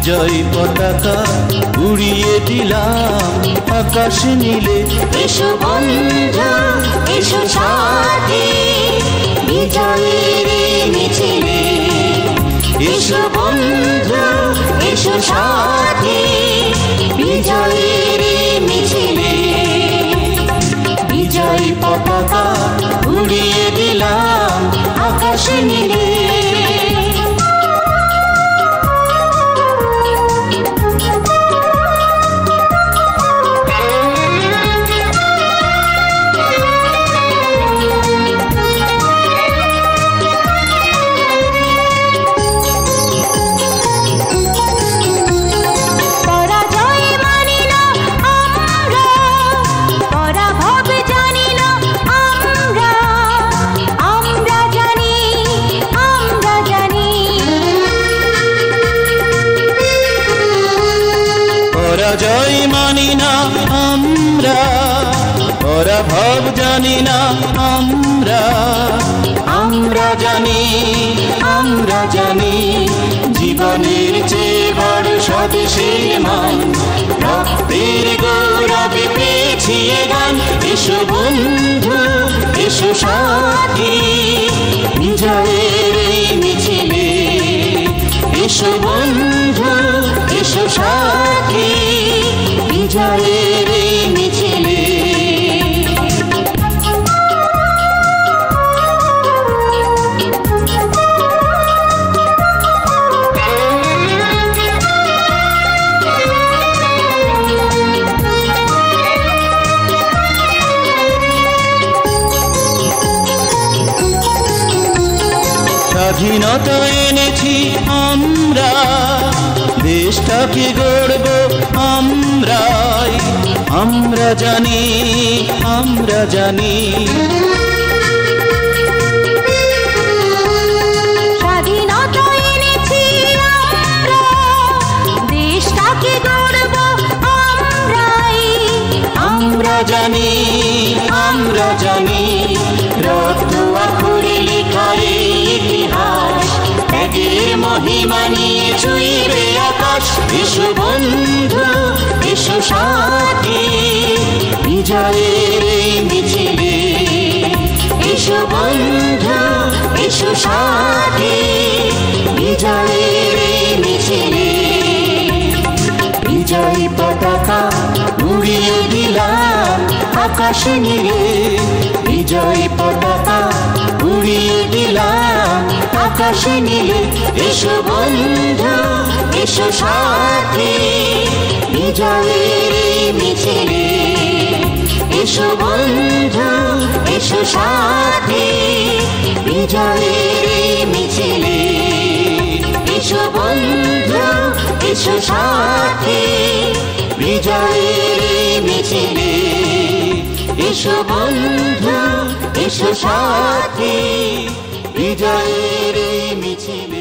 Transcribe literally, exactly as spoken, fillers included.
বিজয় পতাকা উড়িয়ে দিলাম আকাশ নীলে। এসো বন্ধু এসো সাথী বিজয়ের মিছিলে। এসো বন্ধু এসো সাথী বিজয়ের মিছিলে। বিজয় পতাকা উড়িয়ে দিলাম আকাশ নীলে। পরাজয় মানি না আমরা, পরাভব জানি না আমরা। আমরা জানি আমরা জানি জীবনের চেয়ে বড় স্বদেশের মান। রক্তের গৌরবে পেছিয়ে গান। এসো বন্ধু এসো সাথী বিজয়ের মিছিলে। এসো বন্ধু এসো সাথী বিজয়ের মিছিলে। স্বাধীনতা এনেছি আমরা, দেশটাকে গড়ব আমরাই। আমরা জানি আমরা জানি স্বাধীনতা এনেছি আমরা, দেশটাকে গড়ব আমরাই। আমরা জানি আমরা জানি রক্ত আখরে লেখা এই ইতিহাস। ত্যাগের মহিমা নিয়ে ছুঁইবে আকাশ। এসো বন্ধু এসো সাথী বিজয়ের মিছিলে। এসো বন্ধু এসো সাথী বিজয়ের মিছিলে। বিজয় পতাকা উড়িয়ে দিলাম আকাশ নীলে। বিজয় পতাকা উড়িয়ে দিলাম আকাশ নীলে। এসো বন্ধু এসো সাথী বিজয়ের মিছিলে। এসো বন্ধু এসো সাথী বিজয়ের মিছিলে। এসো বন্ধু এসো সাথী বিজয়ের মিছিলে। এসো বন্ধু এসো সাথী বিজয়ের মিছিলে।